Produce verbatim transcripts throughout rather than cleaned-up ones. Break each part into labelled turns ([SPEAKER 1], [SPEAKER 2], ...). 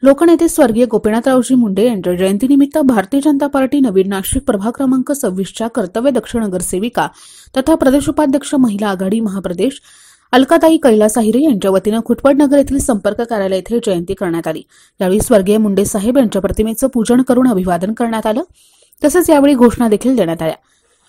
[SPEAKER 1] लोकनेते स्वर्गीय गोपीनाथरावजी मुंडे यांच्या जयंतीनिमित्त भारतीय जनता पार्टी नवीन नाशिक प्रभाग क्रमांक सव्वीसच्या कर्तव्यदक्ष नगरसेविका तथा प्रदेश उपाध्यक्ष महिला आघाडी महाप्रदेश अलकाताई कैलास आहिरे यांच्या वतीनं खुटपट नगर येथील संपर्क कार्यालय येथे जयंती करण्यात आली। यावेळी स्वर्गीय मुंडे साहेब यांच्या प्रतिमेचं पूजन करून अभिवादन करण्यात आलं। तसेच यावेळी घोषणा देखील देण्यात आल्या।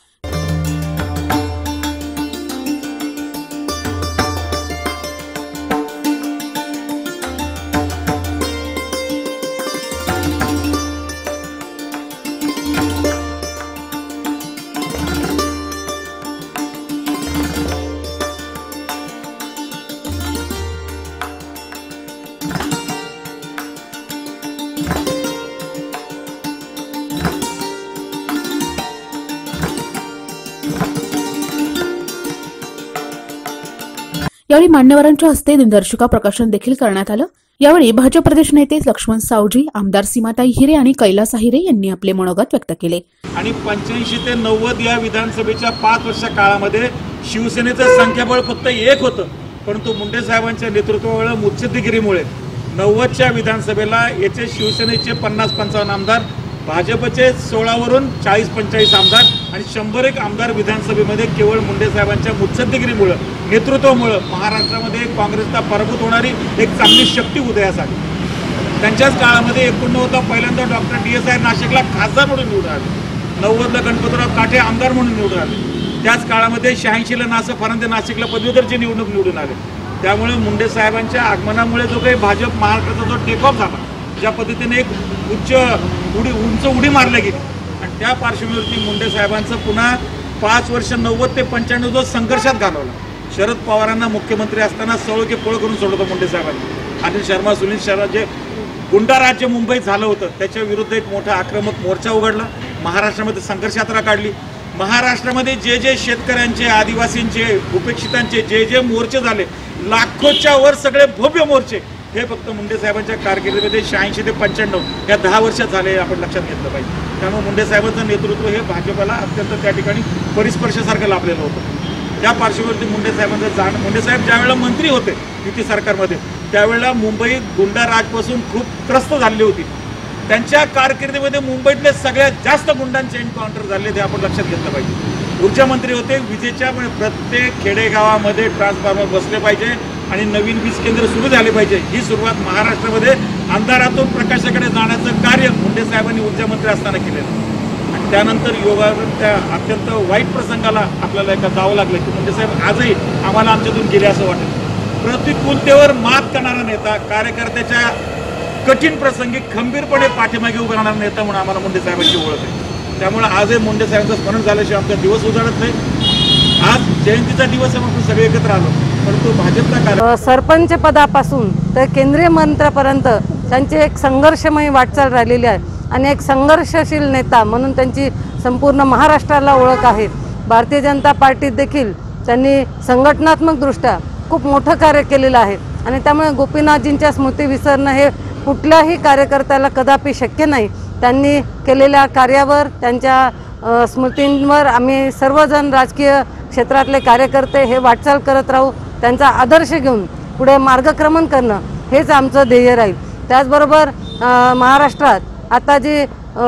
[SPEAKER 1] यावेळी मान्यवरांच्या हस्ते दिनदर्शिका प्रकाशन देखील करण्यात आलं। यावेळी भाजप प्रदेश नेते लक्ष्मण सावजी, आमदार सीमाताई हिरे आणि कैलास आहिरे यांनी आपले मनोगत व्यक्त केले।
[SPEAKER 2] आणि पंच्याऐंशी ते नव्वद या विधानसभेच्या पाच वर्ष काळामध्ये शिवसेनेचं संख्याबळ फक्त एक होतं, परंतु मुंडे साहेबांच्या नेतृत्वामुळे मुत्सद्देगिरीमुळे नव्वदच्या विधानसभेला याचे शिवसेनेचे पन्नास पंचावन्न आमदार, भाजपचे सोळावरून चाळीस पंचेचाळीस आमदार आणि शंभर एक आमदार विधानसभेमध्ये केवळ मुंडे साहेबांच्या मुत्सद्देगिरीमुळे नेतृत्वामुळे महाराष्ट्रामध्ये काँग्रेसला पराभूत होणारी एक चांगली शक्ती उदयास आली। त्यांच्याच काळामध्ये एकोणनव्वदला पहिल्यांदा डॉक्टर डी एस आय नाशिकला खासदार म्हणून निवडून आले, नव्वदला गणपतराव काठे आमदार म्हणून निवडून आले, त्याच काळामध्ये शहाऐंशीला नासं फरांदे नाशिकला पदवीधरची निवडणूक निवडून आले। त्यामुळे मुंडे साहेबांच्या आगमनामुळे जो काही भाजप महाराष्ट्राचा जो टेक ऑफ झाला, ज्या पद्धतीने एक उच्च उडी उंच उडी मारली गेली आणि त्या पार्श्वभूमीवरती मुंडे साहेबांचं पुन्हा पाच वर्ष नव्वद ते पंच्याण्णव जो संघर्षात घालवला। शरद पवारांना मुख्यमंत्री असताना सळोके पळ करून सोडलं मुंडे साहेबांनी। अनिल शर्मा, सुनील शर्मा जे गुंडा राज्य मुंबईत झालं होतं त्याच्या विरुद्ध एक मोठा आक्रमक मोर्चा उघडला, महाराष्ट्रामध्ये संघर्ष यात्रा काढली। महाराष्ट्रामध्ये जे जे शेतकऱ्यांचे, आदिवासींचे, उपेक्षितांचे जे जे मोर्चे झाले, लाखोच्या वर सगळे भव्य मोर्चे, हे फक्त मुंडे साहेबांच्या कारकिर्दीमध्ये शहाऐंशी ते पंच्याण्णव या दहा वर्षात झाले आपण लक्षात घेतलं पाहिजे। त्यामुळे मुंडे साहेबांचं नेतृत्व हे भाजपला अत्यंत त्या ठिकाणी परिस्पर्शासारखं लाभलेलं होतं। त्या पार्श्वभूमीवरती मुंडे साहेबांचं जाण मुंडे साहेब ज्यावेळेला मंत्री होते युती सरकारमध्ये त्यावेळेला मुंबई गुंडा राजपासून खूप त्रस्त झाली होती। त्यांच्या कारकिर्दीमध्ये मुंबईतले सगळ्यात जास्त गुंडांचे एन्काउंटर झाले ते आपण लक्षात घेतलं पाहिजे। ऊर्जा मंत्री होते, विजेच्या प्रत्येक खेडेगावामध्ये ट्रान्सफॉर्मर बसले पाहिजे आणि नवीन वीज केंद्र सुरू झाले पाहिजे। ही सुरुवात महाराष्ट्रामध्ये अंधारातून प्रकाशाकडे जाण्याचं कार्य मुंडे साहेबांनी ऊर्जा मंत्री असताना केलेलं आणि त्यानंतर योगावर त्या अत्यंत वाईट प्रसंगाला आपल्याला एका जावं लागलं की मुंडे साहेब आजही आम्हाला आमच्यातून गेले असं वाटतं। प्रतिकूलतेवर मात करणारा नेता, कार्यकर्त्याच्या कठीण प्रसंगी खंबीरपणे पाठीमागे उभा राहणारा नेता म्हणून आम्हाला मुंडे साहेबांची ओळख आहे। त्यामुळे आजही मुंडे साहेबांचं स्मरण झाल्याशिवाय आमचा दिवस उजाडत नाही। आज जयंतीचा दिवस आहे, आपण सगळे एकत्र आलो, परंतु भाजपला
[SPEAKER 3] सरपंच पदापासून तर केंद्रीय मंत्र्यापर्यंत त्यांची एक संघर्षमय वाटचाल राहिलेली आहे आणि एक संघर्षशील नेता म्हणून त्यांची संपूर्ण महाराष्ट्राला ओळख आहे। भारतीय जनता पार्टीत देखील त्यांनी संघटनात्मकदृष्ट्या खूप मोठं कार्य केलेलं आहे आणि त्यामुळे गोपीनाथजींच्या स्मृती विसरणं हे कुठल्याही कार्यकर्त्याला कदापि शक्य नाही। त्यांनी केलेल्या कार्यावर, त्यांच्या स्मृतींवर आम्ही सर्वजण राजकीय क्षेत्रातले कार्यकर्ते हे वाटचाल करत राहू, त्यांचा आदर्श घेऊन पुढे मार्गक्रमण करणं हेच आमचं ध्येय राहील। त्याचबरोबर महाराष्ट्रात आता जी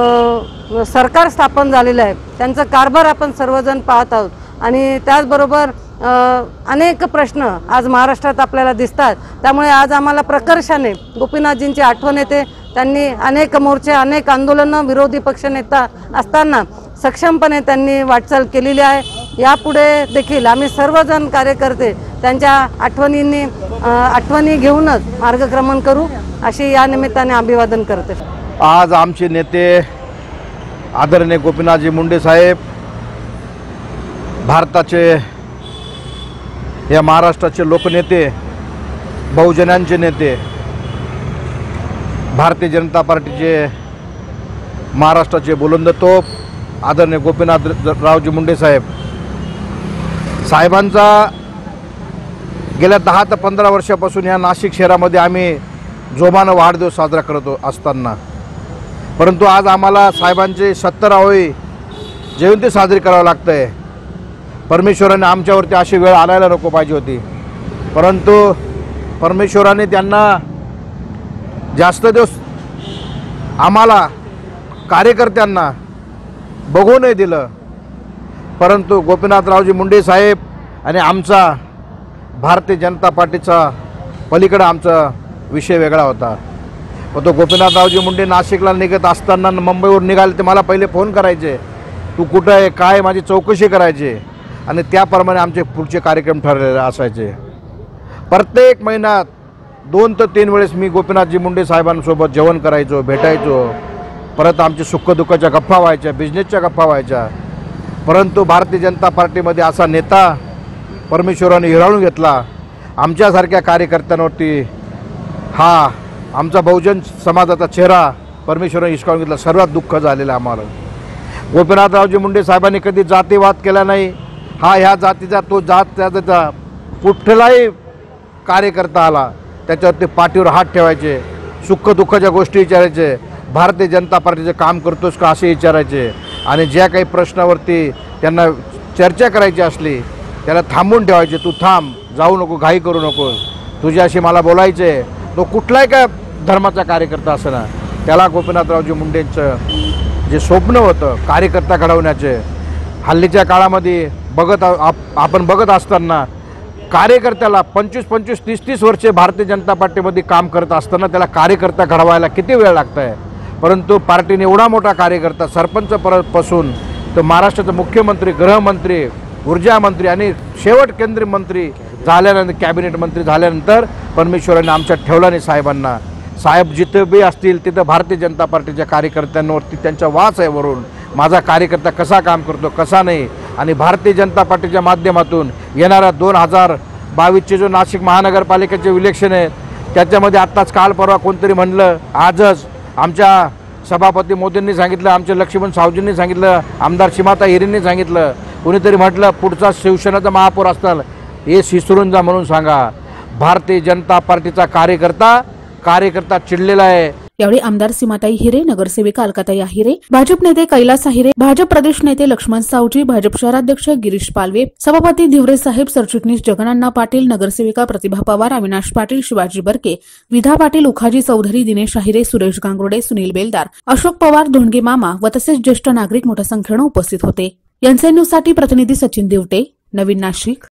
[SPEAKER 3] सरकार स्थापन झालेलं आहे त्यांचं कारभार आपण सर्वजण पाहत आहोत आणि त्याचबरोबर अनेक प्रश्न आज महाराष्ट्रात आपल्याला दिसतात। त्यामुळे आज आम्हाला प्रकर्षाने गोपीनाथजींची आठवण येते। त्यांनी अनेक मोर्चे, अनेक आंदोलनं, विरोधी पक्षनेता असताना सक्षमपणे त्यांनी वाटचाल केलेली आहे। यापुढे देखील आम्ही सर्वजण कार्यकर्ते त्यांच्या आठवणींनी आठवणी घेऊनच मार्गक्रमण करू अशी या निमित्ताने अभिवादन करते।
[SPEAKER 4] आज आमचे नेते आदरणीय गोपीनाथजी मुंडे साहेब, भारताचे या महाराष्ट्राचे लोकनेते, बहुजनांचे नेते, भारतीय जनता पार्टीचे महाराष्ट्राचे बुलंद तोफ आदरणीय गोपीनाथरावजी मुंडे साहेब साहेबांचा गेल्या दहा ते पंधरा वर्षापासून या नाशिक शहरामध्ये आम्ही जोमानं वाढदिवस साजरा करत असताना, परंतु आज आम्हाला साहेबांचे सत्तरावी जयंती साजरी करावी लागते आहे। परमेश्वराने आमच्यावरती अशी वेळ आणायला नको पाहिजे होती, परंतु परमेश्वराने त्यांना जास्त दिवस आम्हाला कार्यकर्त्यांना बघू नाही दिलं, परंतु गोपीनाथरावजी मुंडे साहेब आणि आमचा भारतीय जनता पार्टीचा पलीकडे आमचा विषय वेगळा होता. व तो गोपीनाथरावजी मुंडे नाशिकला निघत असताना मुंबईवर निघाले ते मला पहिले फोन करायचे, तू कुठं आहे काय, माझी चौकशी करायची आणि त्याप्रमाणे आमचे पुढचे कार्यक्रम ठरलेले असायचे. प्रत्येक महिन्यात दोन ते तीन वेळेस मी गोपीनाथजी मुंडे साहेबांसोबत जेवण करायचो, भेटायचो. परत आमच्या सुखदुःखाच्या गप्पा व्हायच्या, बिझनेसच्या गप्पा व्हायच्या. परंतु भारतीय जनता पार्टीमध्ये असा नेता परमेश्वराने हिरावून घेतला. आमच्यासारख्या कार्यकर्त्यांवरती हा आमचा बहुजन समाजाचा चेहरा परमेश्वराने हिसकावून घेतला. सर्वात दुःख झालेलं आम्हाला. गोपीनाथरावजी मुंडे साहेबांनी कधी जातीवाद केला नाही. हा ह्या जातीचा तो जात त्याचा कुठलाही कार्यकर्ता आला त्याच्यावरती पाठीवर हात ठेवायचे, सुखदुःखाच्या गोष्टी विचारायचे, भारतीय जनता पार्टीचं काम करतोस का असे विचारायचे. आणि ज्या काही प्रश्नावरती त्यांना चर्चा करायची असली त्याला थांबून ठेवायचे, तू थांब, जाऊ नको, घाई करू नकोस, तुझ्याशी मला बोलायचे. तो कुठलाही काय धर्माचा कार्यकर्ता असना, त्याला गोपीनाथरावजी मुंडेंचं जे स्वप्न होतं कार्यकर्ता घडवण्याचे, हल्लीच्या काळामध्ये बघत आप आपण बघत असताना कार्यकर्त्याला पंचवीस पंचवीस तीस तीस वर्षे भारतीय जनता पार्टीमध्ये काम करत असताना त्याला कार्यकर्ता घडवायला किती वेळ लागत आहे. परंतु पार्टीने एवढा मोठा कार्यकर्ता सरपंच पासून तर महाराष्ट्राचे मुख्यमंत्री, गृहमंत्री, ऊर्जा मंत्री आणि शेवट केंद्रीय मंत्री झाल्यानंतर, कॅबिनेट मंत्री झाल्यानंतर परमेश्वराने आमच्यात ठेवला नाही साहेबांना. साहेब जिथं बी असतील तिथं भारतीय जनता पार्टीच्या कार्यकर्त्यांवरती त्यांचा वास आहे. वरून माझा कार्यकर्ता कसा काम करतो कसा नाही. आणि भारतीय जनता पार्टीच्या माध्यमातून येणारा दोन हजार बावीसचे जो नाशिक महानगरपालिकेचे इलेक्शन आहे त्याच्यामध्ये आत्ताच काल परवा कोणतरी म्हणलं, आजच आमच्या सभापती मोदींनी सांगितलं, आमच्या लक्ष्मण सावजींनी सांगितलं, आमदार सीमाता हिरेंनी सांगितलं, कोणीतरी म्हटलं पुढचा शिवसेनेचा महापौर असताल हे विसरून जा म्हणून सांगा. भारतीय जनता पार्टीचा कार्यकर्ता कार्यकर्ता चिडलेला आहे.
[SPEAKER 1] यावेळी आमदार सीमाताई हिरे, नगरसेविका अलकाताई आहिरे, भाजप नेते कैलास आहिरे, भाजप प्रदेश नेते लक्ष्मण सावजी, भाजप शहराध्यक्ष गिरीश पालवे, सभापती धिवरे साहेब, सरचिटणीस जगनांना पाटील, नगरसेविका प्रतिभा पवार, अविनाश पाटील, शिवाजी बर्के, विधा पाटील, उखाजी चौधरी, दिनेश आहिरे, सुरेश गांगुर्डे, सुनील बेलदार, अशोक पवार, धोंडगे मामा व तसेच ज्येष्ठ नागरिक मोठ्या संख्येने उपस्थित होते. यांचे न्यूजसाठी प्रतिनिधी सचिन दिवटे, नवीन नाशिक.